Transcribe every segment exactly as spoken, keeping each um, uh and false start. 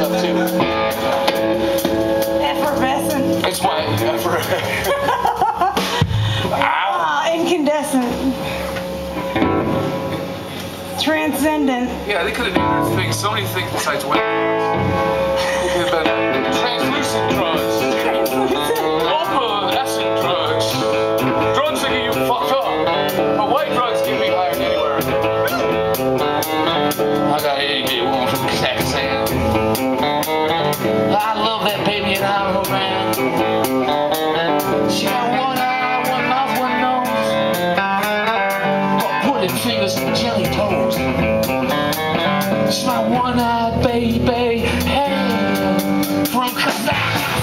stuff too. Effervescent. It's my effervescent. Ah, incandescent. Transcendent. Yeah, they could have named their thing so many things besides white drugs. It could have been translucent drugs. Opalescent drugs. Drugs that get you fucked up. But white drugs get me hired anywhere. I got a big one from Kazakhstan. I love that baby in Idaho, man. She got one eye, one mouth, one nose. Got pointed fingers and jelly toes. She's my one-eyed baby, hey, from Kazakhstan.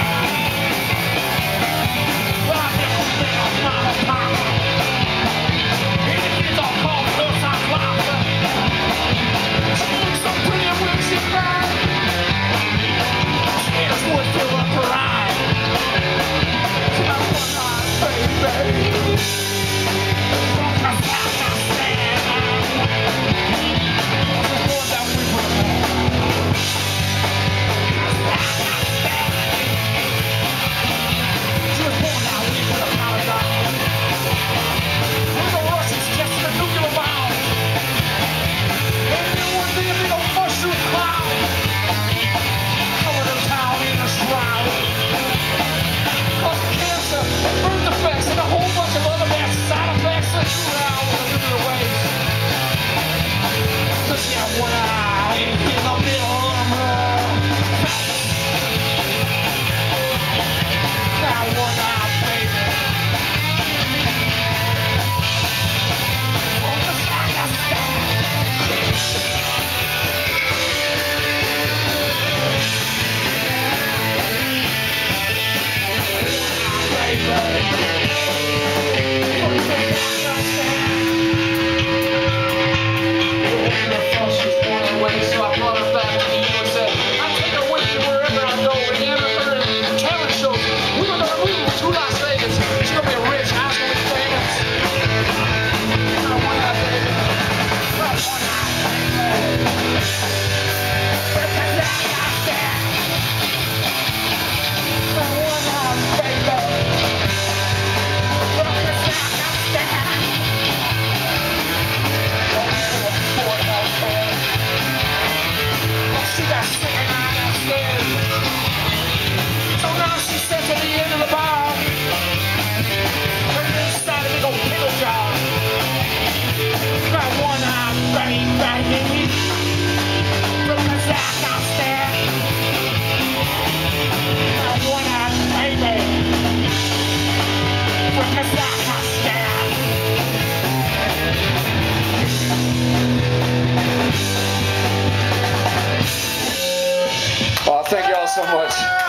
Well, thank you all so much.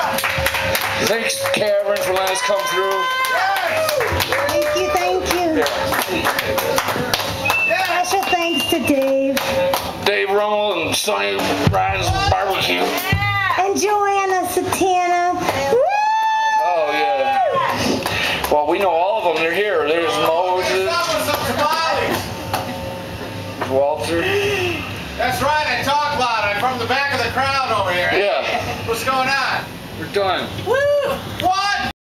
Thanks, Cavern, for letting us come through. Thank you, thank you. Yeah. Special thanks to Dave. Dave Rummel and Sonny Ryan's Barbecue. And Joanna Satana. Woo! Oh, yeah. Well, we know all of them. They're here. There's Moses. Walter. That's right, I talk loud. I'm from the back of the crowd over here. Yeah. What's going on? We're done. Woo! What?